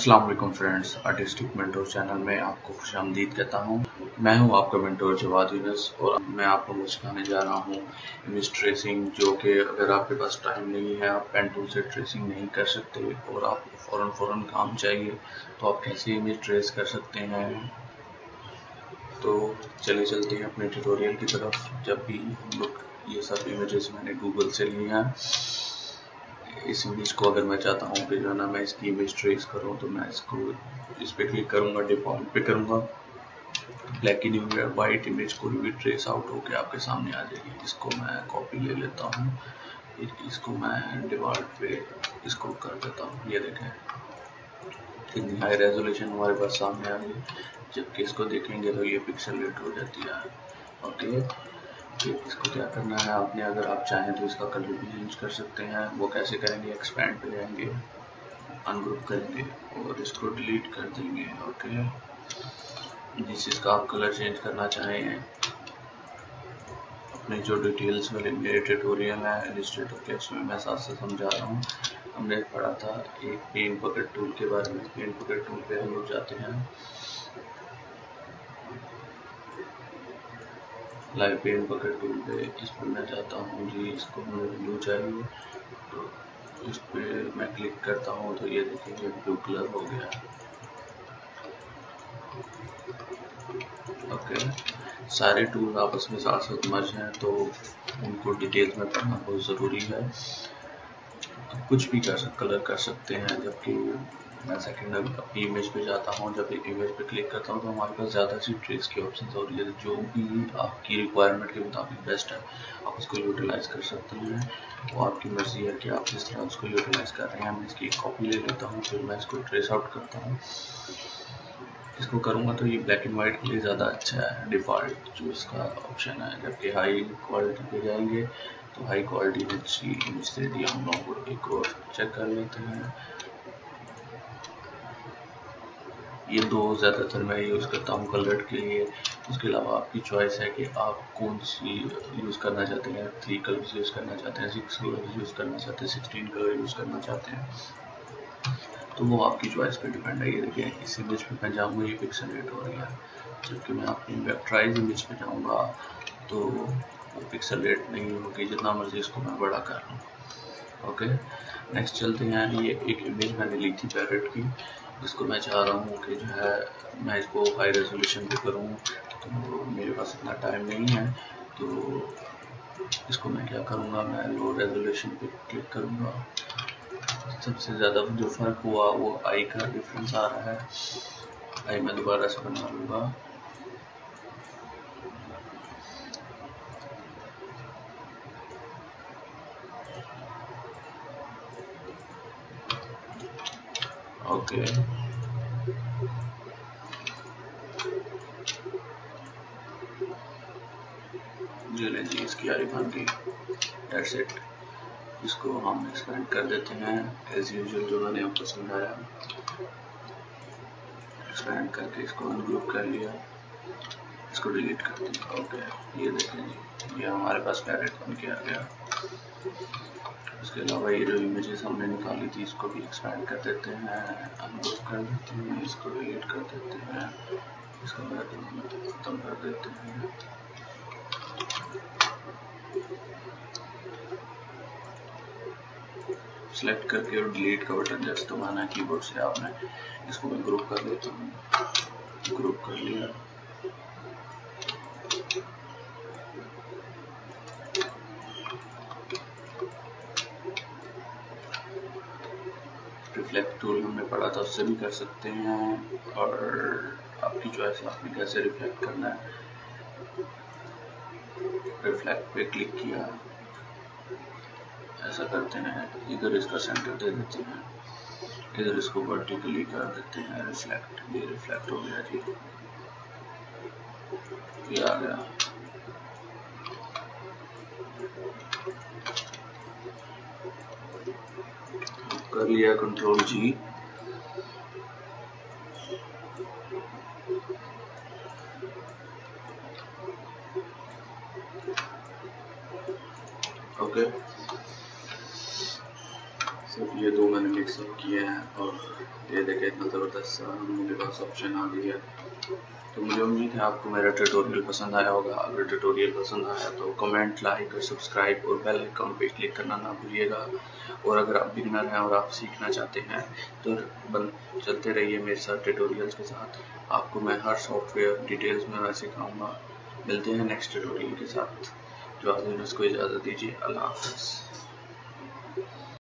अस्सलाम वालेकुम friends, artistic mentor channel में आपको खुशामदीद कहता हूँ। मैं हूँ आपका मेंटोर जवाद यूनस और मैं आप लोगों को सिखाने जा रहा हूँ इमेज ट्रेसिंग, जो कि अगर आपके पास टाइम नहीं है, आप पेन टूल से ट्रेसिंग नहीं कर सकते और आपको फ़ौरन काम चाहिए, तो आप कैसे इमेज ट्रेस कर सकते हैं। तो चले चलते हैं अपने ट्यूटोरियल की तरफ। जब भी हम लोग ये सब इमेजेस मैंने गूगल से लिए हैं, इस इमेज को अगर मैं चाहता हूँ कि जो है ना मैं इसकी इमेज ट्रेस करूँ, तो मैं इस पे क्लिक करूँगा, डिफॉल्ट पे करूँगा। ब्लैक एंड वाइट इमेज कोई भी ट्रेस आउट होकर आपके सामने आ जाएगी। इसको मैं कॉपी ले लेता हूँ, इसको मैं डिफॉल्ट पे इसको कर देता हूँ। ये देखें कितनी हाई रेजोल्यूशन हमारे पास सामने आ गई। जबकि इसको देखेंगे तो ये पिक्सल रेट हो जाती है। ओके, इसको क्या करना है आपने, अगर आप चाहें तो इसका कलर भी चेंज कर सकते हैं। वो कैसे करेंगे, एक्सपैंड पे जाएंगे, अनग्रुप करेंगे और इसको डिलीट कर देंगे। ओके, जिस इसका आप कलर चेंज करना चाहें, अपने जो डिटेल्स वाले मेरे ट्यूटोरियल है इलस्ट्रेटर के, उसमें मैं साथ साथ समझा रहा हूँ। हमने पढ़ा था एक पेन पकड़ टूल के बारे में। पेन पकड़ टूल पे हम लोग जाते हैं, लाइव पेन पकड़ टूल पे। इस पर मैं चाहता हूँ जी, इसको मुझे ब्लू चाहिए, तो इस पर मैं क्लिक करता हूँ तो ये देखिए ब्लू कलर हो गया। ओके, सारे टूल आपस में साथ साथ मर्ज हैं, तो उनको डिटेल्स में पढ़ना बहुत ज़रूरी है। कुछ भी कलर कर सकते हैं। जबकि मैं सेकेंड अपनी इमेज पे जाता हूँ, जब इमेज पे क्लिक करता हूँ तो हमारे पास ज़्यादा सी ट्रेस की ऑप्शन हो रही है। जो भी आपकी रिक्वायरमेंट के मुताबिक बेस्ट है, आप उसको यूटिलाइज कर सकते हैं। वो आपकी मर्जी है कि आप किस तरह उसको यूटिलाइज कर रहे हैं। मैं इसकी कॉपी ले लेता हूँ, फिर मैं इसको ट्रेस आउट करता हूँ। इसको करूँगा तो ये ब्लैक एंड वाइट के लिए ज़्यादा अच्छा है, डिफ़ॉल्ट जो इसका ऑप्शन है। जबकि हाई क्वालिटी पे जाएंगे तो हाई क्वालिटी में अच्छी इमेज दे दी हम लोगों को। एक और चेक कर लेते हैं। ये दो ज़्यादातर मैं यूज़ करता हूँ कलर के लिए। उसके अलावा आपकी चॉइस है कि आप कौन सी यूज़ करना चाहते हैं। 3 कलर्स यूज़ करना चाहते हैं, 6 कलर्स यूज़ करना चाहते हैं, 16 कलर यूज़ करना चाहते हैं, तो वो आपकी चॉइस पे डिपेंड है। ये देखिए इस इमेज पे मैं जाऊँगा, ये पिक्सल रेट हो रही है। जबकि मैं अपनी वेक्टराइज इमेज पे जाऊँगा तो वो पिक्सल रेट नहीं होगी, जितना मर्जी इसको मैं बड़ा कर लूँ। ओके, नेक्स्ट चलते हैं। ये एक इमेज मैंने ली थी पैरेट की, जिसको मैं चाह रहा हूँ कि जो है मैं इसको हाई रेजोल्यूशन पे करूँ, तो मेरे पास इतना टाइम नहीं है। तो इसको मैं क्या करूँगा, मैं लो रेजोल्यूशन पे क्लिक करूँगा। सबसे ज़्यादा जो फ़र्क हुआ वो आई का डिफरेंस आ रहा है। आई मैं दोबारा से बना लूँगा। ओके, जी इसकी आरी बन गई। That's it. इसको हम एक्सपेंड कर देते हैं एज यूजुअल, जो मैंने आपको समझाया। एक्सपेंड करके इसको अनग्रुप कर लिया, इसको डिलीट कर दिया। ओके, ये देखें जी, ये हमारे पास पैरेट बन के आ गया। इसके अलावा ये जो इमेजेस हमने निकाली थी, इसको भी एक्सपेंड कर देते हैं, अनग्रुप कर देते हैं, इसको डिलीट कर देते हैं, इसको खत्म कर देते हैं। सेलेक्ट करके और डिलीट का बटन जस्ट दबाना है कीबोर्ड से आपने। इसको मैं ग्रुप कर लेता हूँ, ग्रुप कर लिया। रिफ्लेक्ट टूल हमने पढ़ा था, उससे भी कर सकते हैं, और आपकी चॉइस है आपने कैसे रिफ्लेक्ट करना है। रिफ्लेक्ट पे क्लिक किया, ऐसा करते हैं, इधर इसका सेंटर दे देते हैं, इधर इसको वर्टिकली कर देते हैं रिफ्लेक्ट। ये रिफ्लेक्ट हो गया जी, ये आ गया। कर लिया कंट्रोल जी। ओके, सिर्फ ये दो मैंने मिक्सअप किए हैं और ये देखें इतना ज़बरदस्त मेरे पास ऑप्शन आ गया। तो मुझे उम्मीद है आपको मेरा ट्यूटोरियल पसंद आया होगा। अगर ट्यूटोरियल पसंद आया तो कमेंट, लाइक और सब्सक्राइब और बेल आइकन पे क्लिक करना ना भूलिएगा। और अगर आप बिगिनर हैं और आप सीखना चाहते हैं तो चलते रहिए मेरे साथ ट्यूटोरियल्स के साथ। आपको मैं हर सॉफ्टवेयर डिटेल्स में सिखाऊंगा। मिलते हैं नेक्स्ट ट्यूटोरियल के साथ। जो आज को इजाज़त दीजिए। अल्लाह हाफ़िज़।